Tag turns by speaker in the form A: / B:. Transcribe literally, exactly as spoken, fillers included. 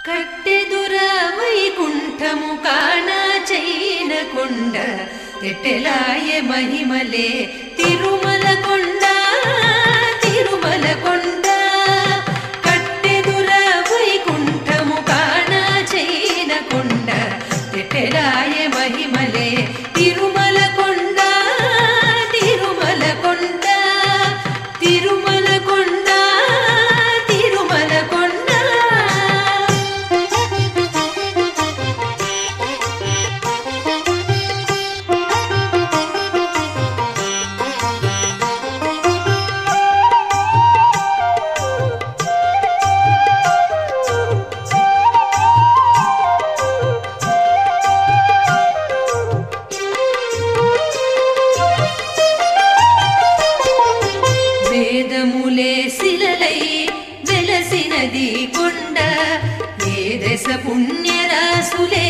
A: కట్టెదుర వైకుంఠము కానా చైన కొండ తెట్టెలాయ మహిమలే తిరుమల కొండ తిరుమల కొండ కట్టెదుర వైకుంఠము కానా చైన కొండ తెట్టెలాయ మహిమలే తిరుమల కొండ తిరుమల కొండ తిరుమల కొండ తిరుమల కొండ వేదములే శిలలై వెలసినది కొండ ఏ దశ పుణ్యరాసులే